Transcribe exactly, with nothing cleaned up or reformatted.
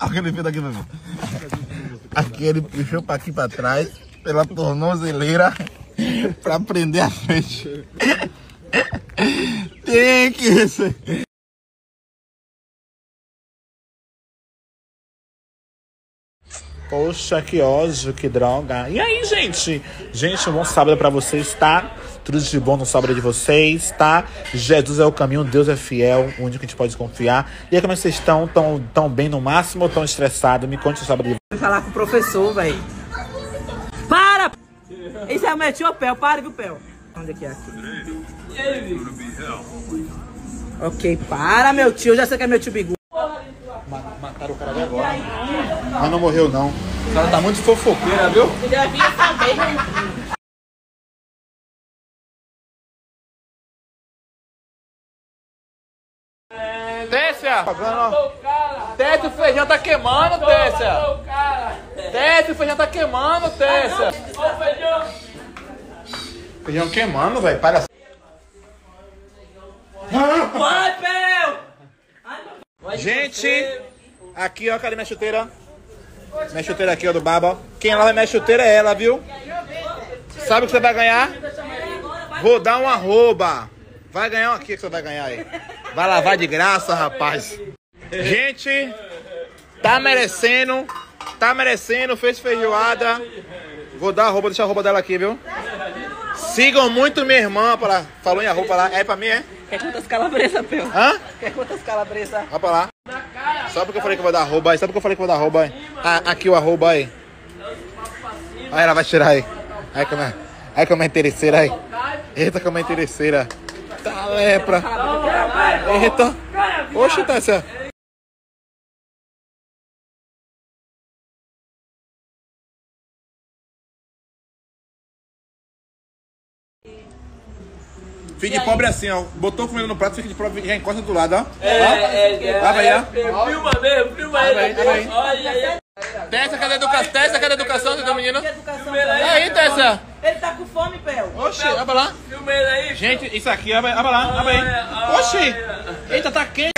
Aquele fio daqui, meu. Aqui ele puxou pra aqui pra trás, pela tornozeleira, pra prender a frente. Tem que ser. Poxa, que ódio, que droga. E aí, gente? Gente, um bom sábado pra vocês, tá? Tudo de bom no sábado de vocês, tá? Jesus é o caminho, Deus é fiel, o único que a gente pode confiar. E aí, como é que vocês estão? Tão, tão bem no máximo ou tão estressados? Me conte o sábado de vocês. Vou falar com o professor, velho. Para! Isso é o meu tio Pel, para, viu, Pel? Onde é que é aqui? Ok, para, meu tio. Eu já sei que é meu tio Bigu. Mataram o cara agora. Mas não morreu, não. O cara tá muito fofoqueira, viu? Eu já vinha saber. Téssia! Téssia, o feijão tá queimando, Téssia! Téssia, o feijão tá queimando, Téssia! Feijão queimando, velho. Para. Vai, Pel! Gente, aqui, ó, cadê minha chuteira? Minha chuteira aqui, ó, do Baba. Quem lava minha chuteira é ela, viu? Sabe o que você vai ganhar? Vou dar um arroba. Vai ganhar um aqui que você vai ganhar aí. Vai lavar de graça, rapaz. Gente, tá merecendo. Tá merecendo, fez feijoada. Vou dar arroba, deixa a arroba dela aqui, viu? Sigam muito minha irmã, pra lá. Falou em arroba lá. É pra mim, é? Quer quantas calabresas, Pel? Hã? Quer quantas calabresas? Vai pra lá. Só porque eu falei que eu vou dar arroba aí. Só porque eu falei que eu vou dar arroba aí. Ah, aqui o arroba aí. Aí ela vai tirar aí. Aí como é, aí como é interesseira aí. Eita, como é interesseira. Tá lepra. Eita. Oxe, tá essa. Fica de pobre assim, ó. Botou comida no prato, fica de pobre, já encosta do lado, ó. É, é, é. Vai, vai, ó. Filma mesmo, filma ele. Olha aí. Tessa, cadê a educação? Tessa, cadê a educação do menino? Que educação, E aí, Tessa? Ele tá com fome, Pel. Oxi, vai pra lá. Filma ele aí. Gente, isso aqui, vai pra lá, vai aí. Oxi. Eita, tá quente.